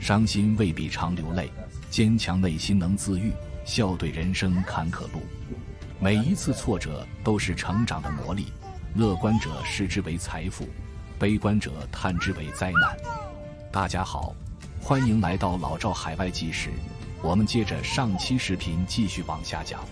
伤心未必常流泪，坚强内心能自愈，笑对人生坎坷路。每一次挫折都是成长的磨砺，乐观者视之为财富，悲观者叹之为灾难。大家好，欢迎来到老赵海外纪实，我们接着上期视频继续往下讲。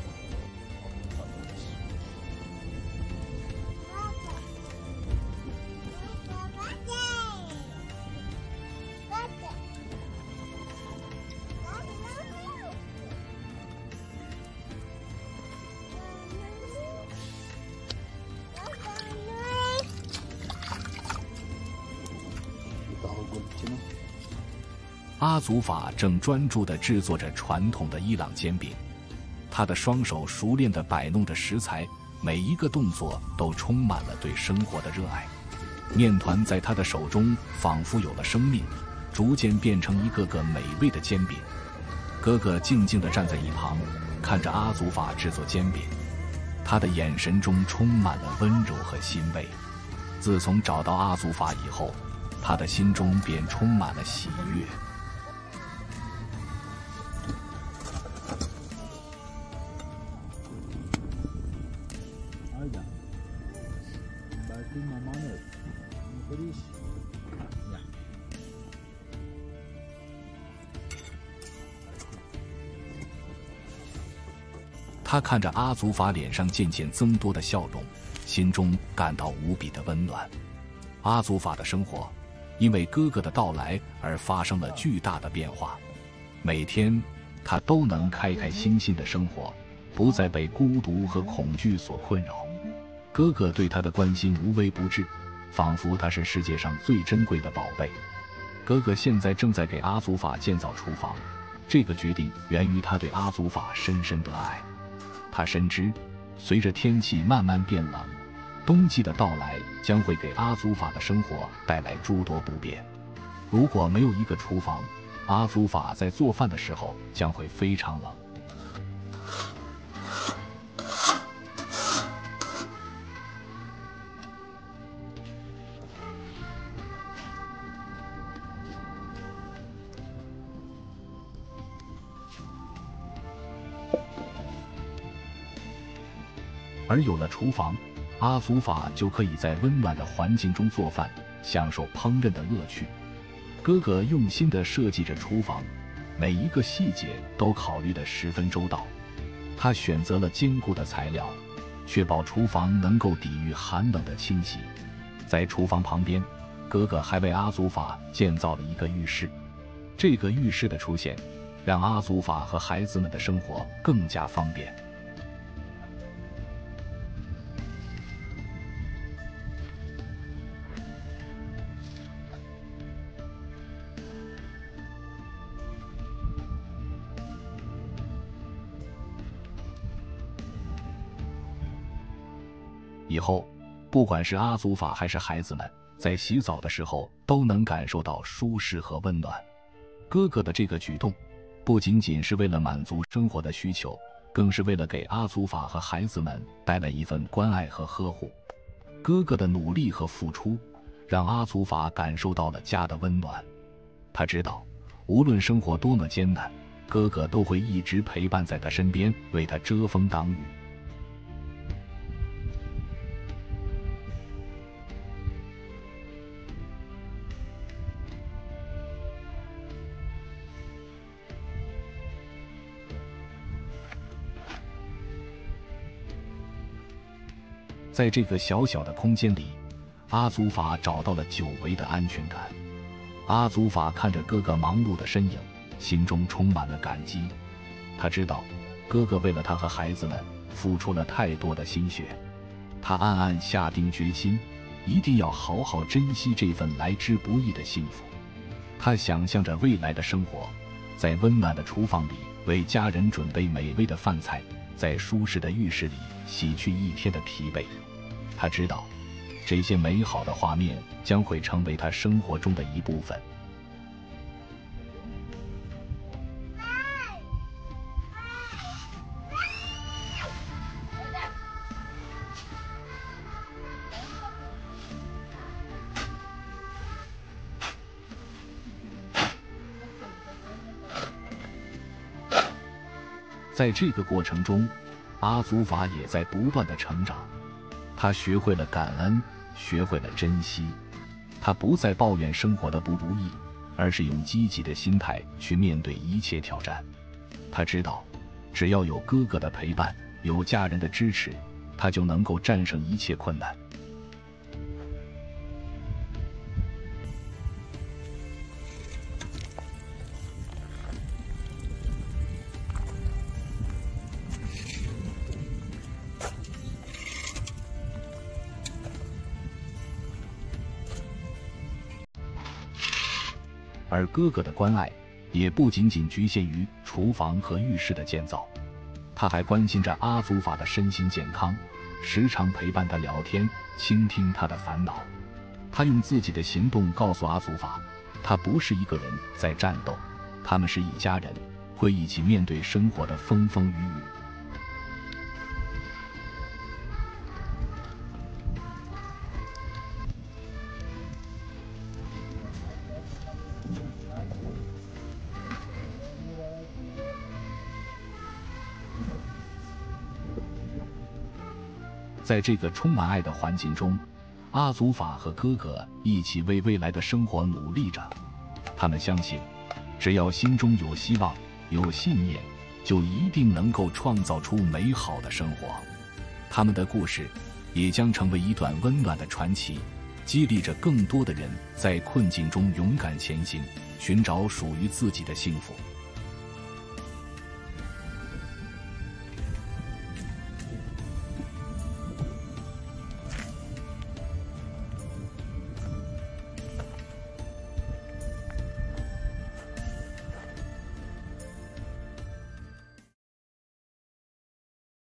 阿祖法正专注地制作着传统的伊朗煎饼，他的双手熟练地摆弄着食材，每一个动作都充满了对生活的热爱。面团在他的手中仿佛有了生命，逐渐变成一个个美味的煎饼。哥哥静静地站在一旁，看着阿祖法制作煎饼，他的眼神中充满了温柔和欣慰。自从找到阿祖法以后，他的心中便充满了喜悦。他看着阿祖法脸上渐渐增多的笑容，心中感到无比的温暖。阿祖法的生活因为哥哥的到来而发生了巨大的变化，每天他都能开开心心的生活，不再被孤独和恐惧所困扰。哥哥对他的关心无微不至，仿佛他是世界上最珍贵的宝贝。哥哥现在正在给阿祖法建造厨房，这个决定源于他对阿祖法深深的爱。他深知，随着天气慢慢变冷，冬季的到来将会给阿祖法的生活带来诸多不便。如果没有一个厨房，阿祖法在做饭的时候将会非常冷。而有了厨房，阿祖法就可以在温暖的环境中做饭，享受烹饪的乐趣。哥哥用心地设计着厨房，每一个细节都考虑得十分周到。他选择了坚固的材料，确保厨房能够抵御寒冷的侵袭。在厨房旁边，哥哥还为阿祖法建造了一个浴室。这个浴室的出现，让阿祖法和孩子们的生活更加方便。以后，不管是阿祖法还是孩子们，在洗澡的时候都能感受到舒适和温暖。哥哥的这个举动，不仅仅是为了满足生活的需求，更是为了给阿祖法和孩子们带来一份关爱和呵护。哥哥的努力和付出，让阿祖法感受到了家的温暖。他知道，无论生活多么艰难，哥哥都会一直陪伴在他身边，为他遮风挡雨。在这个小小的空间里，阿祖法找到了久违的安全感。阿祖法看着哥哥忙碌的身影，心中充满了感激。他知道，哥哥为了他和孩子们付出了太多的心血。他暗暗下定决心，一定要好好珍惜这份来之不易的幸福。他想象着未来的生活，在温暖的厨房里为家人准备美味的饭菜，在舒适的浴室里洗去一天的疲惫。他知道，这些美好的画面将会成为他生活中的一部分。 在这个过程中，阿祖法也在不断的成长。他学会了感恩，学会了珍惜。他不再抱怨生活的不如意，而是用积极的心态去面对一切挑战。他知道，只要有哥哥的陪伴，有家人的支持，他就能够战胜一切困难。而哥哥的关爱也不仅仅局限于厨房和浴室的建造，他还关心着阿祖法的身心健康，时常陪伴他聊天，倾听他的烦恼。他用自己的行动告诉阿祖法，他不是一个人在战斗，他们是一家人，会一起面对生活的风风雨雨。在这个充满爱的环境中，阿祖法和哥哥一起为未来的生活努力着。他们相信，只要心中有希望，有信念，就一定能够创造出美好的生活。他们的故事也将成为一段温暖的传奇，激励着更多的人在困境中勇敢前行，寻找属于自己的幸福。